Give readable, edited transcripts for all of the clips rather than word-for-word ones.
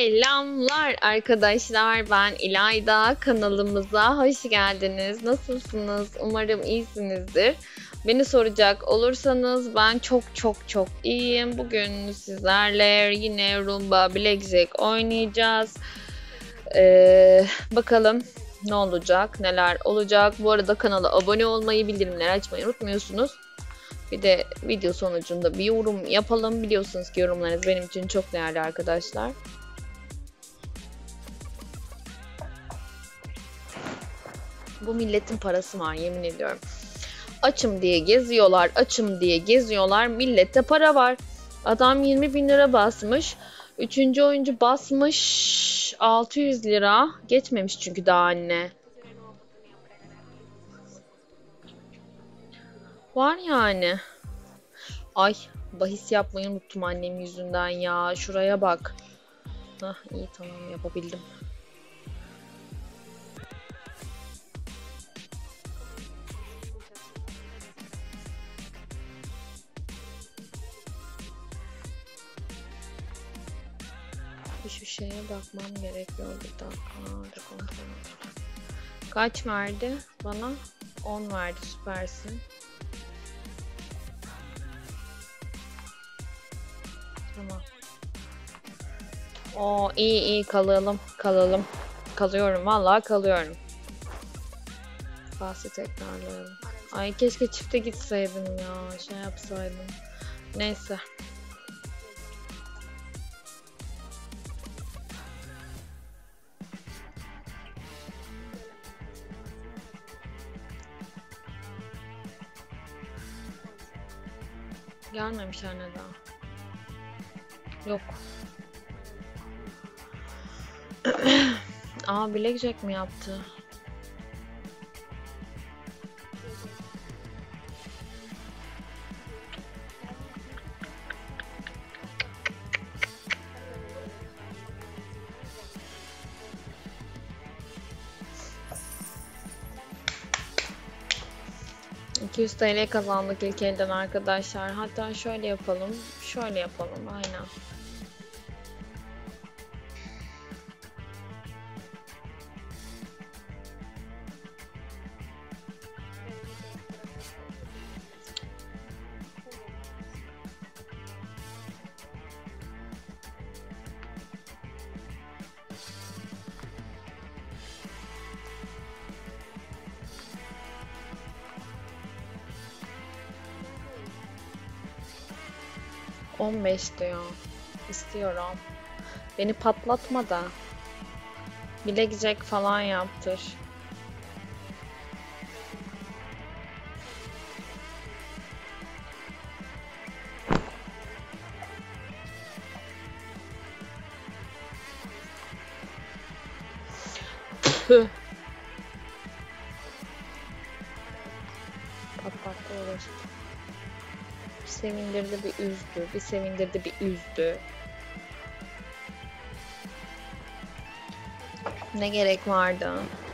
Selamlar arkadaşlar, ben İlayda. Kanalımıza hoş geldiniz. Nasılsınız? Umarım iyisinizdir. Beni soracak olursanız ben çok iyiyim. Bugün sizlerle yine Rumba Blackjack oynayacağız. Bakalım ne olacak, neler olacak. Bu arada kanala abone olmayı, bildirimleri açmayı unutmuyorsunuz. Bir de video sonucunda bir yorum yapalım. Biliyorsunuz ki yorumlarınız benim için çok değerli arkadaşlar. Bu milletin parası var, yemin ediyorum. Açım diye geziyorlar, açım diye geziyorlar. Millette para var. Adam 20.000 lira basmış. Üçüncü oyuncu basmış 600 lira. Geçmemiş çünkü daha anne. Var yani. Ay, bahis yapmayı unuttum annem yüzünden ya. Şuraya bak. Hah, iyi, tamam, yapabildim. Şu şeye bakmam gerekiyor bir dakika. Kaç verdi bana? 10 verdi, süpersin. Tamam. Oo, iyi kalalım. Kalıyorum, vallahi kalıyorum. Bahsi tekrarlayalım. Ay, keşke çifte gitseydim ya. Şey yapsaydım. Neyse. Gelmemişler neden? Yok. Aa, Blackjack mi yaptı? $200 TL kazandık ilk elden arkadaşlar. Hatta şöyle yapalım. Aynen. $15 diyor. İstiyorum. Beni patlatma da. Blackjack falan yaptır. Püh. Patlattı uğraştı. Bir sevindirdi, bir üzdü. Bir sevindirdi, bir üzdü. Ne gerek vardı?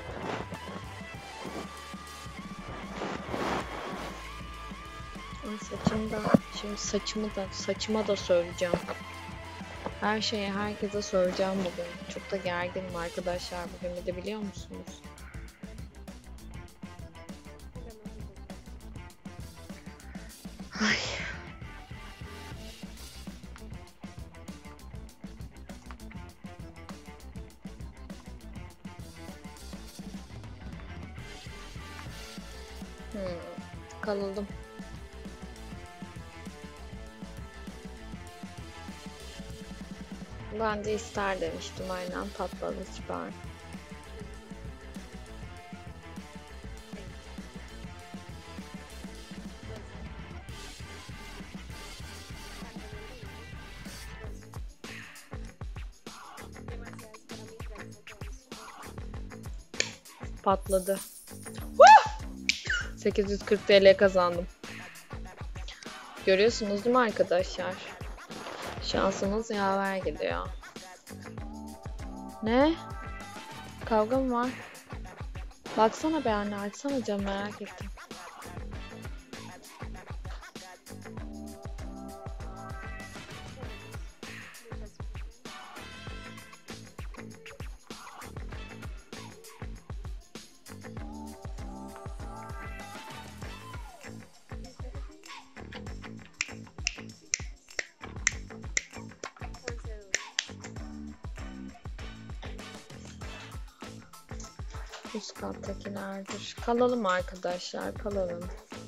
Ay, şimdi saçıma da söyleyeceğim. Her şeye, herkese söyleyeceğim bugün. Çok da gerginim arkadaşlar bugün, bir de biliyor musunuz? Ay. Kalıldım. Ben de ister demiştim, aynen, patladı, süper. Patladı. 840 TL kazandım. Görüyorsunuz değil mi arkadaşlar? Şansımız yaver gidiyor. Ne? Kavga mı var? Baksana be anne, açsana canım, merak ettim. üst kattakilerdir. Kalalım arkadaşlar, kalalım.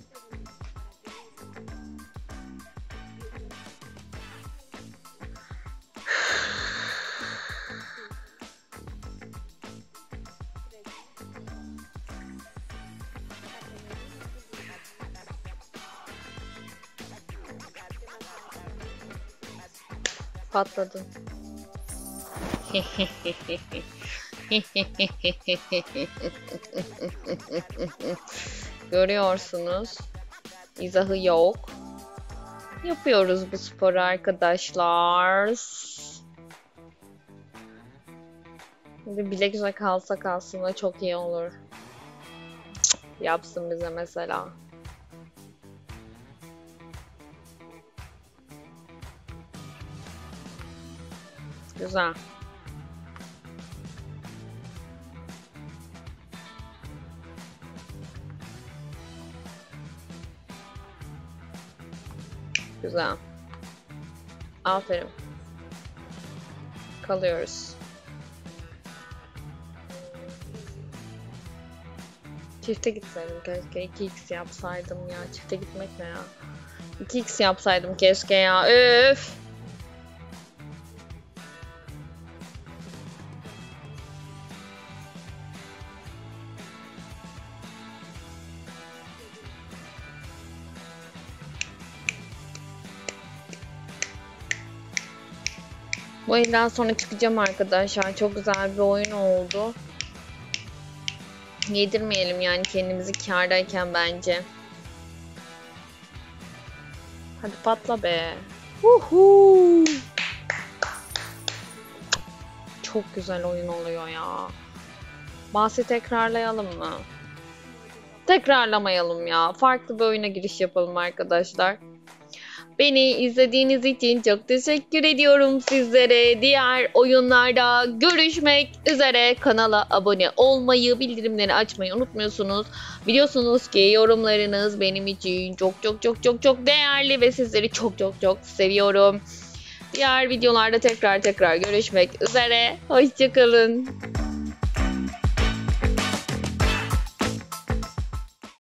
Patladın. Görüyorsunuz. İzahı yok. Yapıyoruz bu sporu arkadaşlar. Bir bilek kalsak aslında çok iyi olur. Yapsın bize mesela. Güzel. Güzel. Aferin. Kalıyoruz. Çifte gitseydim keşke. 2x yapsaydım ya. Çifte gitmek ne ya? 2x yapsaydım keşke ya. Öf. Bu elden sonra çıkacağım arkadaşlar. Çok güzel bir oyun oldu. Yedirmeyelim yani kendimizi kârdayken bence. Hadi patla be. Uhu. Çok güzel oyun oluyor ya. Bahsi tekrarlayalım mı? Tekrarlamayalım ya. Farklı bir oyuna giriş yapalım arkadaşlar. Beni izlediğiniz için çok teşekkür ediyorum sizlere. Diğer oyunlarda görüşmek üzere. Kanala abone olmayı, bildirimleri açmayı unutmuyorsunuz. Biliyorsunuz ki yorumlarınız benim için çok değerli ve sizleri çok seviyorum. Diğer videolarda tekrar görüşmek üzere. Hoşça kalın.